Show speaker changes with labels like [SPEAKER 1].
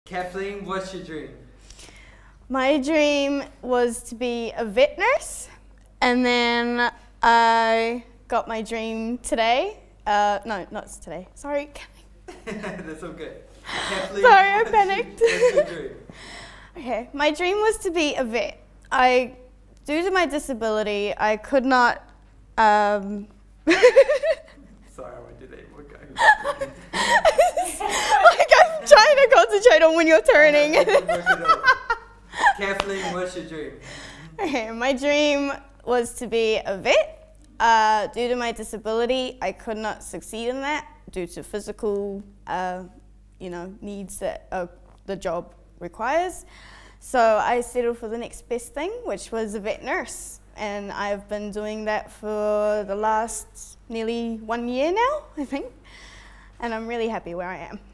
[SPEAKER 1] Kathleen, what's your dream?
[SPEAKER 2] My dream was to be a vet nurse, and then I got my dream today. No, not today. Sorry.
[SPEAKER 1] That's all good. Kathleen,
[SPEAKER 2] Sorry, I panicked.
[SPEAKER 1] What's your dream?
[SPEAKER 2] Okay, my dream was to be a vet. Due to my disability, I could not.
[SPEAKER 1] Sorry, I won't do that. We're going.
[SPEAKER 2] Like I'm trying to concentrate on when you're turning.
[SPEAKER 1] Kathleen, what's your dream?
[SPEAKER 2] Okay, my dream was to be a vet. Due to my disability, I could not succeed in that due to physical, needs that the job requires. So I settled for the next best thing, which was a vet nurse. And I've been doing that for the last nearly 1 year now, I think. And I'm really happy where I am.